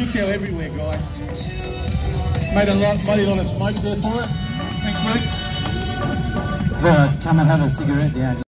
detail everywhere, guy. Made a mighty lot of smoke there for it. Thanks, mate. Come and have a cigarette down here.